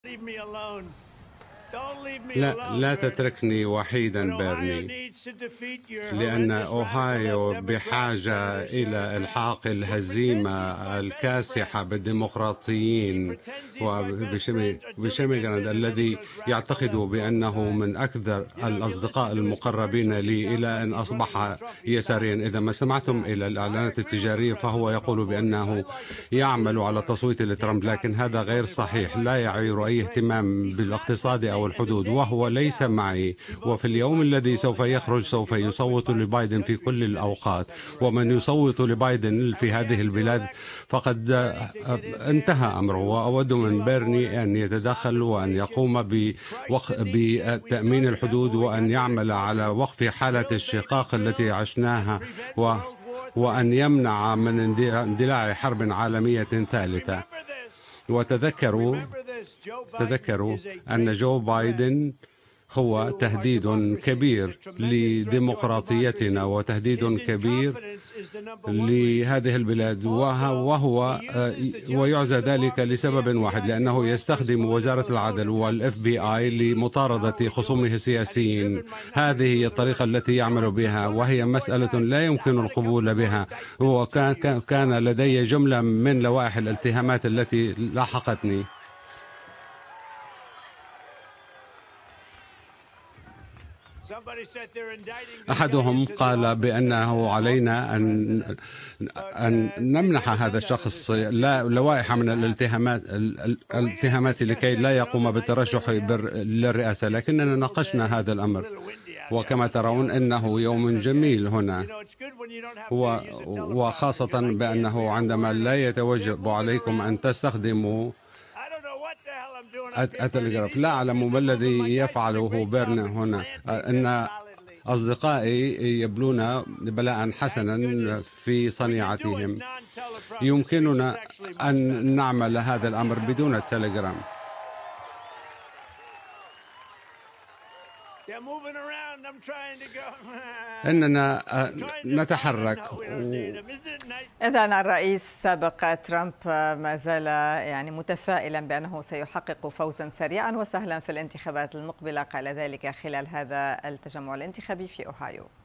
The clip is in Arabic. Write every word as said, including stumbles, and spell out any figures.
لا لا تتركني وحيدا بيرني، لأن أوهايو بحاجة إلى إلحاق الهزيمة الكاسحة بالديمقراطيين وبشيميغلاند الذي يعتقد بأنه من أكثر الأصدقاء المقربين لي إلى أن أصبح يساريا. إذا ما سمعتم إلى الإعلانات التجارية فهو يقول بأنه يعمل على التصويت لترامب، لكن هذا غير صحيح. لا يعير أي اهتمام بالاقتصاد أو الحدود، وهو ليس معي. وفي اليوم الذي سوف يخرج سوف يصوت لبايدن في كل الأوقات، ومن يصوت لبايدن في هذه البلاد فقد انتهى أمره. وأود من بيرني أن يتدخل وأن يقوم بتأمين الحدود وأن يعمل على وقف حالة الشقاق التي عشناها و وأن يمنع من اندلاع حرب عالمية ثالثة. وتذكروا تذكروا أن جو بايدن هو تهديد كبير لديمقراطيتنا وتهديد كبير لهذه البلاد، وهو ويعزى ذلك لسبب واحد، لأنه يستخدم وزارة العدل والاف بي اي لمطاردة خصومه السياسيين. هذه هي الطريقة التي يعمل بها، وهي مسألة لا يمكن القبول بها. وكان لدي جملة من لوائح الاتهامات التي لاحقتني. أحدهم قال بأنه علينا أن أن نمنح هذا الشخص لوائح من الاتهامات الاتهامات لكي لا يقوم بالترشح للرئاسة، لكننا ناقشنا هذا الأمر. وكما ترون إنه يوم جميل هنا، وخاصة بأنه عندما لا يتوجب عليكم أن تستخدموا التلغراف. لا أعلم ما الذي يفعله بيرن هنا. أن أصدقائي يبلون بلاء حسنا في صنيعتهم. يمكننا أن نعمل هذا الأمر بدون التلغرام. إننا نتحرك. إذن الرئيس السابق ترامب ما زال يعني متفائلا بأنه سيحقق فوزا سريعا وسهلا في الانتخابات المقبلة، قال ذلك خلال هذا التجمع الانتخابي في أوهايو.